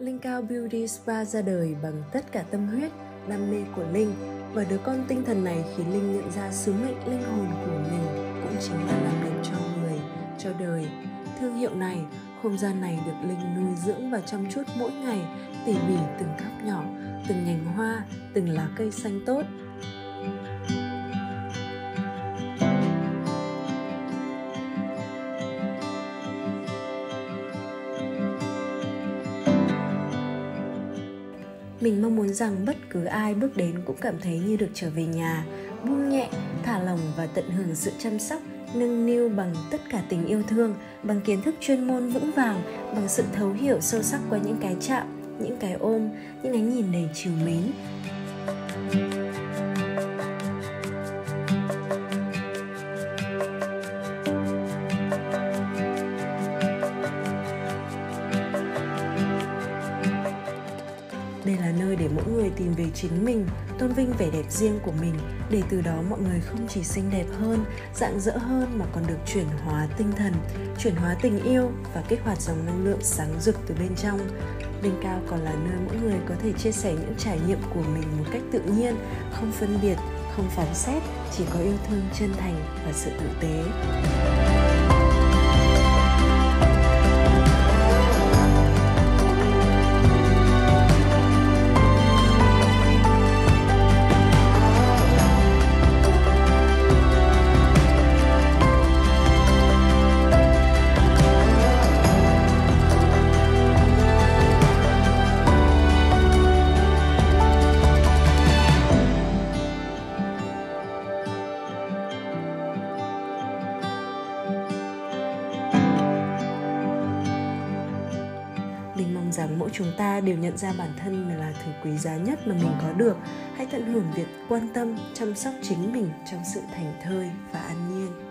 Linh Cao Beauty Spa ra đời bằng tất cả tâm huyết, đam mê của Linh, và đứa con tinh thần này khiến Linh nhận ra sứ mệnh linh hồn của mình cũng chính là làm đẹp cho người, cho đời. Thương hiệu này, không gian này được Linh nuôi dưỡng và chăm chút mỗi ngày, tỉ mỉ từng góc nhỏ, từng nhành hoa, từng lá cây xanh tốt. Mình mong muốn rằng bất cứ ai bước đến cũng cảm thấy như được trở về nhà, buông nhẹ, thả lỏng và tận hưởng sự chăm sóc, nâng niu bằng tất cả tình yêu thương, bằng kiến thức chuyên môn vững vàng, bằng sự thấu hiểu sâu sắc qua những cái chạm, những cái ôm, những ánh nhìn đầy trìu mến. Đây là nơi để mỗi người tìm về chính mình, tôn vinh vẻ đẹp riêng của mình, để từ đó mọi người không chỉ xinh đẹp hơn, rạng rỡ hơn mà còn được chuyển hóa tinh thần, chuyển hóa tình yêu và kích hoạt dòng năng lượng sáng rực từ bên trong. Linh Cao còn là nơi mỗi người có thể chia sẻ những trải nghiệm của mình một cách tự nhiên, không phân biệt, không phán xét, chỉ có yêu thương chân thành và sự tử tế. Mình mong rằng mỗi chúng ta đều nhận ra bản thân là thứ quý giá nhất mà mình có được. Hãy tận hưởng việc quan tâm, chăm sóc chính mình trong sự thảnh thơi và an nhiên.